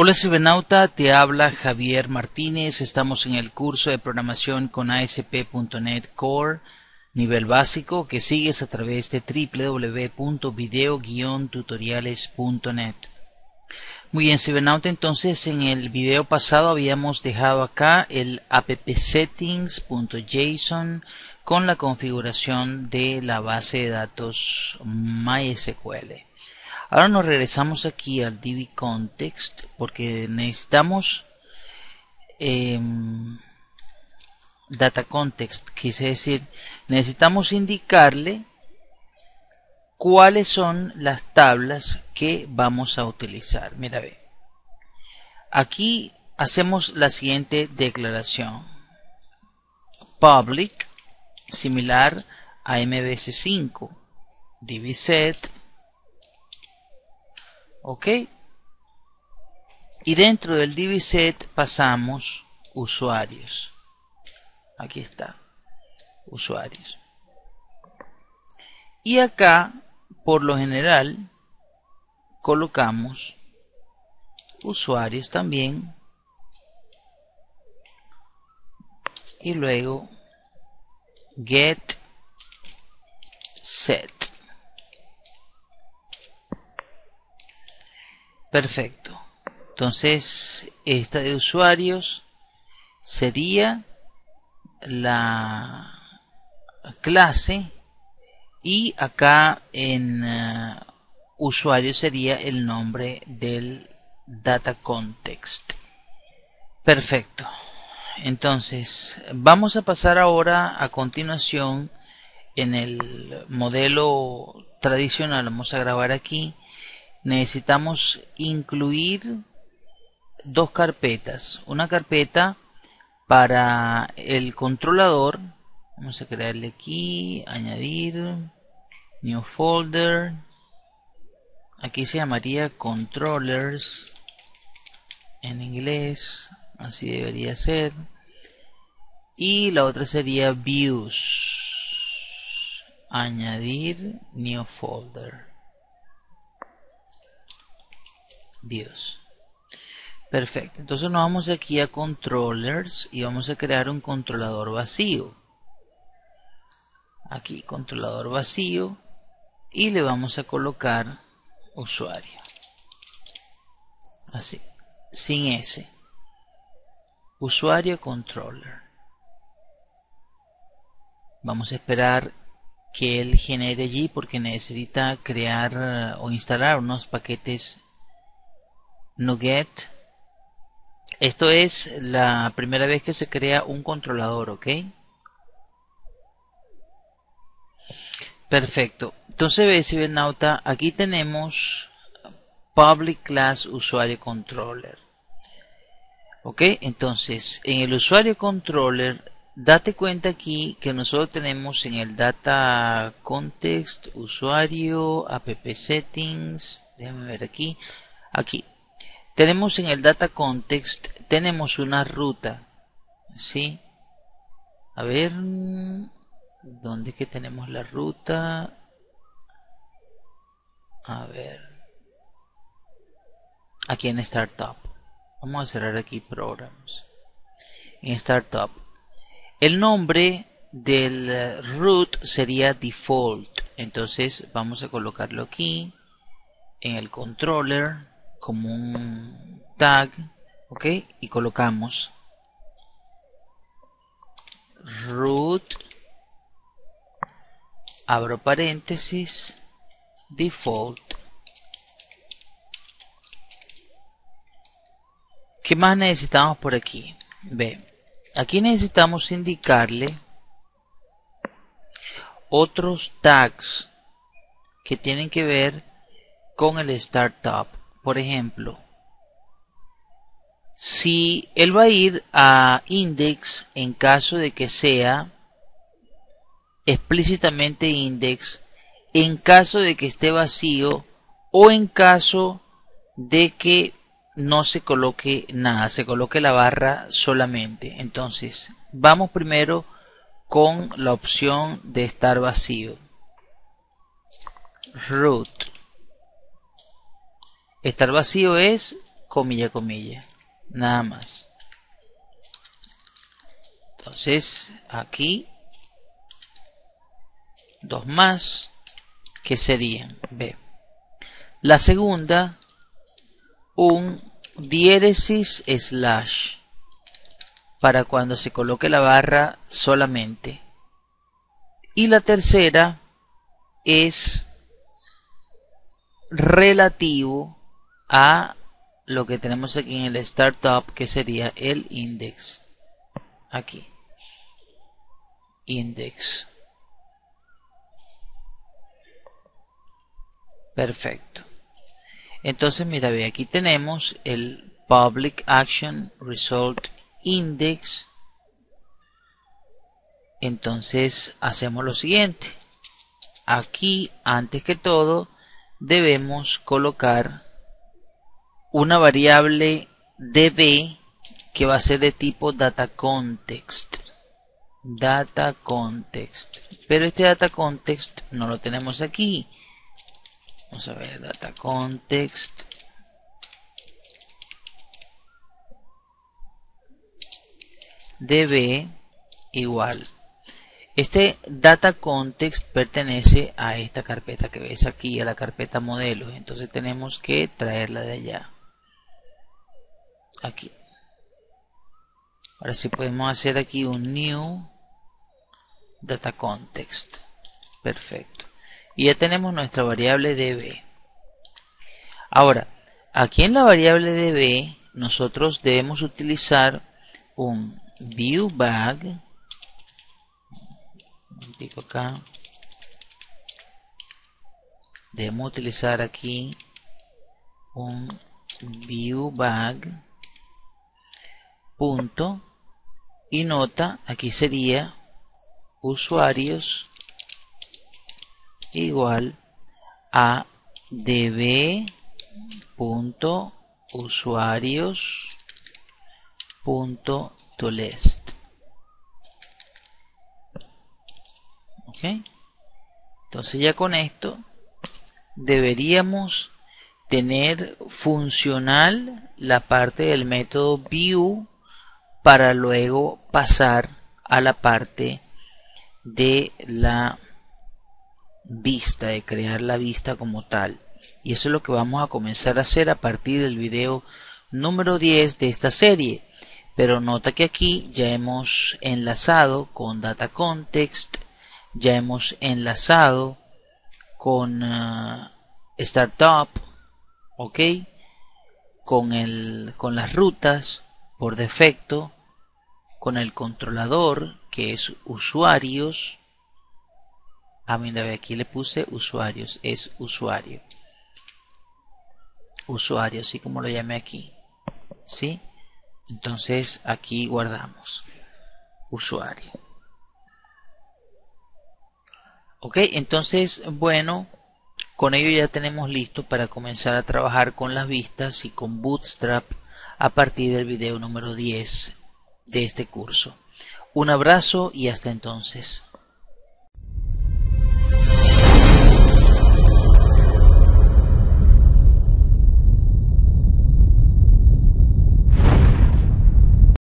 Hola cibernauta, te habla Javier Martínez. Estamos en el curso de programación con ASP.NET Core, nivel básico, que sigues a través de www.video-tutoriales.net. Muy bien cibernauta, entonces en el video pasado habíamos dejado acá el appsettings.json con la configuración de la base de datos MySQL. Ahora nos regresamos aquí al dbContext porque necesitamos data context, quise decir, necesitamos indicarle cuáles son las tablas que vamos a utilizar. Mira, ve. Aquí hacemos la siguiente declaración. Public, similar a MVC5, dbset. Ok, y dentro del dbset pasamos usuarios. Aquí está, usuarios. Y acá, por lo general, colocamos usuarios también. Y luego get set. Perfecto. Entonces, esta de usuarios sería la clase y acá en usuario sería el nombre del data context. Perfecto. Entonces, vamos a pasar ahora a continuación en el modelo tradicional. Vamos a grabar aquí. Necesitamos incluir dos carpetas. Una carpeta para el controlador. Vamos a crearle aquí, añadir, new folder. Aquí se llamaría controllers en inglés, así debería ser. Y la otra sería views, añadir, new folder. Views. Perfecto, entonces nos vamos aquí a controllers y vamos a crear un controlador vacío. Aquí controlador vacío y le vamos a colocar usuario. Así, sin S. Usuario controller. Vamos a esperar que él genere allí porque necesita crear o instalar unos paquetes NuGet. Esto es la primera vez que se crea un controlador, ¿ok? Perfecto. Entonces ve, cibernauta, aquí tenemos public class usuario controller. ¿Ok? Entonces, en el usuario controller, date cuenta aquí que nosotros tenemos en el data context usuario appsettings. Déjame ver aquí. Aquí. Tenemos en el data context, tenemos una ruta, ¿sí? A ver, ¿dónde es que tenemos la ruta? A ver, aquí en Startup. Vamos a cerrar aquí Programs. En Startup. El nombre del root sería Default. Entonces vamos a colocarlo aquí en el controller como un tag, ok, y colocamos root, abro paréntesis, default. ¿Qué más necesitamos por aquí? Ve, aquí necesitamos indicarle otros tags que tienen que ver con el startup. Por ejemplo, si él va a ir a index en caso de que sea explícitamente index, en caso de que esté vacío o en caso de que no se coloque nada, se coloque la barra solamente. Entonces, vamos primero con la opción de estar vacío. Root. Estar vacío es comilla, comilla, nada más. Entonces aquí 2 más, que serían B. La segunda, un diéresis slash, para cuando se coloque la barra solamente. Y la tercera es relativo a lo que tenemos aquí en el startup, que sería el index. Aquí. Index. Perfecto. Entonces, mira, ve, aquí tenemos el Public Action Result Index. Entonces, hacemos lo siguiente. Aquí, antes que todo, debemos colocar una variable db que va a ser de tipo data context. Data context. Pero este data context no lo tenemos aquí. Vamos a ver, data context. db igual. Este data context pertenece a esta carpeta que ves aquí, a la carpeta modelos. Entonces tenemos que traerla de allá. Aquí. Ahora sí podemos hacer aquí un new data context. Perfecto. Y ya tenemos nuestra variable db. Ahora, aquí en la variable db nosotros debemos utilizar un viewBag. Acá debemos utilizar aquí un viewBag punto y nota aquí sería usuarios igual a db punto usuarios punto toList. ¿Ok? Entonces ya con esto deberíamos tener funcional la parte del método view para luego pasar a la parte de la vista, de crear la vista como tal. Y eso es lo que vamos a comenzar a hacer a partir del video número 10 de esta serie. Pero nota que aquí ya hemos enlazado con data context, ya hemos enlazado con startup, ok, con las rutas por defecto, con el controlador que es usuarios. Mira, aquí le puse usuarios, es usuario, así como lo llamé aquí, ¿sí? Entonces aquí guardamos usuario. Ok, entonces bueno, con ello ya tenemos listo para comenzar a trabajar con las vistas y con Bootstrap a partir del video número 10 de este curso. Un abrazo y hasta entonces.